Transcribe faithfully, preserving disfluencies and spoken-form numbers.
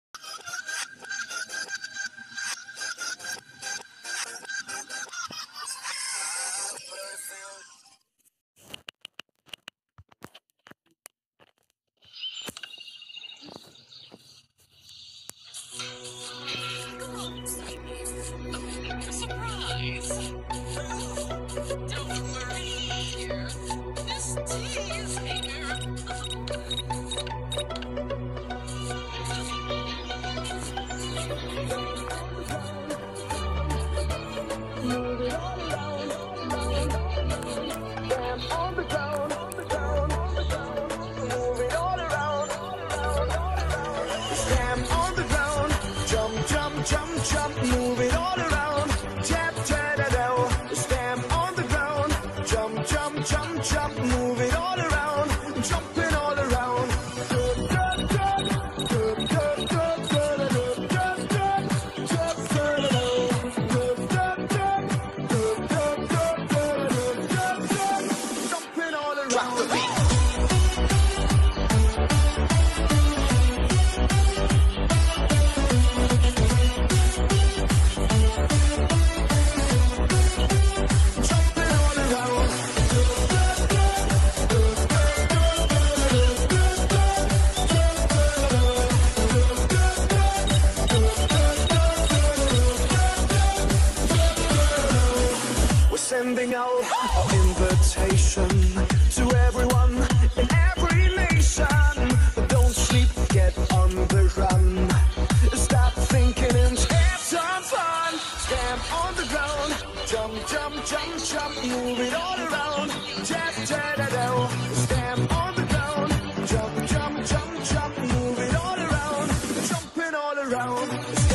Surprise! Don't worry, Miss T is here. Move it all around, stand on the ground, on the ground, on the ground. Move it all around, stand on the ground, jump, jump, jump, jump. Move it all around, tap, tap, da, da. Stand on the ground, jump, jump, jump, jump. Move it all around, jumping all around. Drop the beat. Sending out an invitation to everyone in every nation. Don't sleep, get on the run. Stop thinking and have some fun. Stand on the ground, jump, jump, jump, jump. Move it all around, tap, tap, da, da. Stand on the ground, jump, jump, jump, jump. Move it all around, jumping all around.